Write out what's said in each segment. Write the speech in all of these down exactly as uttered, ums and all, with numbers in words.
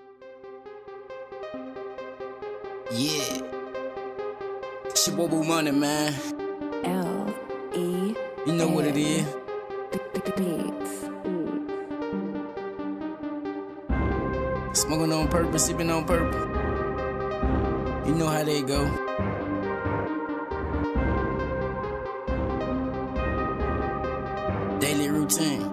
Yeah. It's your boy Boo Money, man. L E. You know what it is. Beats. Smoking on purpose, sipping on purpose. You know how they go. Daily routine.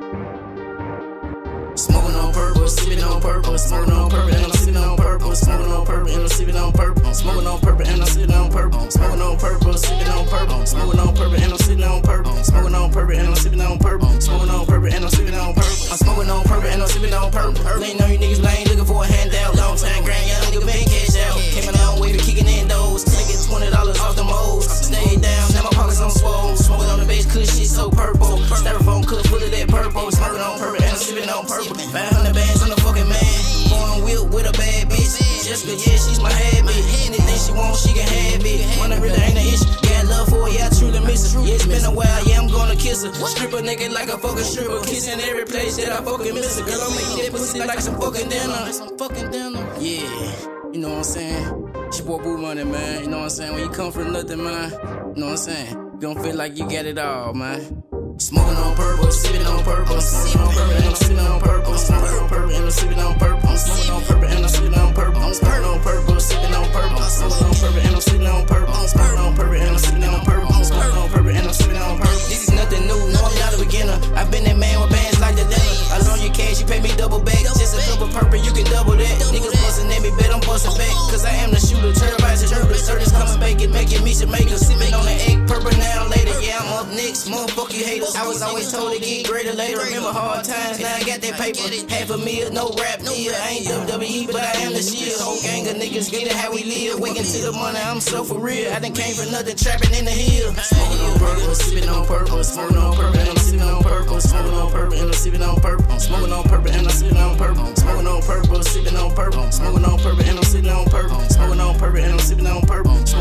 Smoking on purpose, sipping on purpose, smoking on purpose, and I'm sipping on purpose, smoking on purpose, and I'm sipping on purpose, smoking on purpose, and I'm sipping on purpose, smoking on purpose, sipping on purpose, smoking on purpose, and I'm sipping on purpose, smoking on purpose, and I'm sipping on purpose, smoking on purpose, and I'm sipping on purpose. I'm smoking on purpose, and I'm sipping on purpose. Ain't know you niggas lame, looking for a handout. Long time grand, young nigga been cash out. Came a long way to kicking in doors, making twenty dollars off the moles. Stay down, now my pockets on swole. Smoking on the base, cause shit so purple. Styrofoam cup full of that purple. Smoking on purpose, and I'm sipping on purple. five hundred bands on the fucking man. Foreign wheel with a bad bitch. Jessica, yeah, she's my habit. Anything she wants, she can have it. Money really ain't an issue. Got love for her, yeah, I truly miss her. Yeah, it's been a while, yeah, I'm gonna kiss her. Strip a nigga like a fucking stripper. Kissing every place that I fucking miss her. Girl, I'm making that pussy like some fucking dinner. Some fucking dinner. Yeah, you know what I'm saying? It's your boy Boo Money, man. You know what I'm saying? When you come from nothing, man, you know what I'm saying? You don't feel like you got it all, man. Smoking on purpose, sipping on purpose, smoking on purpose, and I'm sipping on purpose, smoking on purpose, and I'm sipping on purpose, smoking on purpose, and I'm sipping on purpose, smoking on purpose, sipping on purpose, smoking on purpose, and I'm sipping on purpose, smoking on purpose, and I'm sipping on purpose, smoking on purpose, and I'm sipping on purpose. This is nothing new, no, I'm not a beginner. I've been that man with bands like the dinner. I loan you cash, you pay me double back. Just a couple purple, you can double that. Niggas bustin' at me, bet I'm bustin' back. Cause I am the shooter, turbines and turbulence. Surgeons coming back and making me some makers. Sipping on the egg, purple now later. Yeah, I'm up next, motherfuck you haters. I was always told to get greater later. Remember hard times, now I got that paper. Half a meal, no rap deal. I ain't W W E, but I am the shield. Whole gang of niggas get it how we live. Waking to the money, I'm so for real. I done came from nothing, trapping in the hill. Smoking on purpose, sipping on purpose, smoking on purpose, and I'm sipping on purpose, smoking on purpose, and I'm sipping on purpose, smoking on purpose, and I'm sipping on purpose, smoking on purpose, sipping on purpose, smoking on purpose, and I'm sipping on purpose, smoking on purpose, and I'm sipping on purpose.